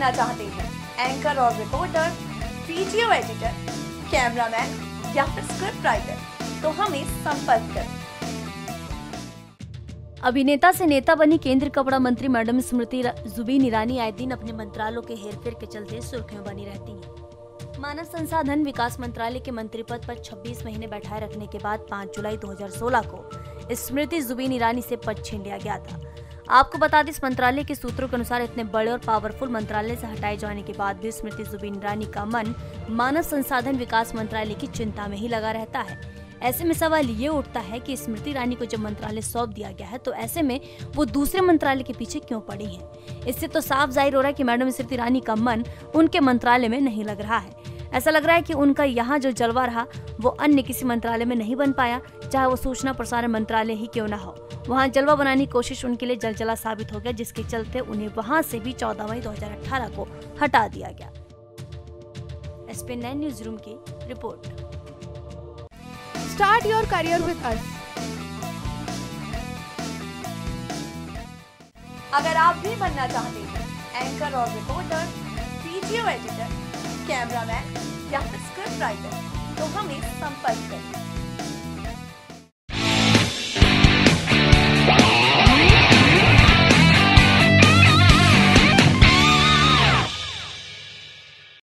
बनना चाहते हैं, एंकर और रिपोर्टर, वीडियो एडिटर, कैमरामैन या फिर स्क्रिप्ट राइटर, तो हमें संपर्क करें। अभिनेता से नेता बनी केंद्रीय कपड़ा मंत्री मैडम स्मृति जुबिन ईरानी आए दिन अपने मंत्रालयों के हेरफेर के चलते सुर्खियों बनी रहती हैं। मानव संसाधन विकास मंत्रालय के मंत्री पद पर 26 महीने बैठाए रखने के बाद 5 जुलाई 2016 को स्मृति जुबिन ईरानी से पद छीन लिया गया था। आपको बता दें, इस मंत्रालय के सूत्रों के अनुसार इतने बड़े और पावरफुल मंत्रालय से हटाए जाने के बाद भी स्मृति जुबिन ईरानी का मन मानव संसाधन विकास मंत्रालय की चिंता में ही लगा रहता है। ऐसे में सवाल ये उठता है कि स्मृति ईरानी को जब मंत्रालय सौंप दिया गया है तो ऐसे में वो दूसरे मंत्रालय के पीछे क्यों पड़ी हैं? इससे तो साफ जाहिर हो रहा है कि मैडम स्मृति ईरानी का मन उनके मंत्रालय में नहीं लग रहा है। ऐसा लग रहा है कि उनका यहाँ जो जलवा रहा वो अन्य किसी मंत्रालय में नहीं बन पाया, चाहे वो सूचना प्रसारण मंत्रालय ही क्यों ना हो। वहाँ जलवा बनाने की कोशिश उनके लिए जलजला साबित हो गया, जिसके चलते उन्हें वहाँ से भी 14 मई 2018 को हटा दिया गया। SPN 9 न्यूज रूम की रिपोर्ट। Start your career with us. अगर आप भी बनना चाहते हैं एंकर और रिपोर्टर, वीडियो एडिटर, कैमरामैन या फिर स्क्रिप्ट राइटर, तो हमें संपर्क करें।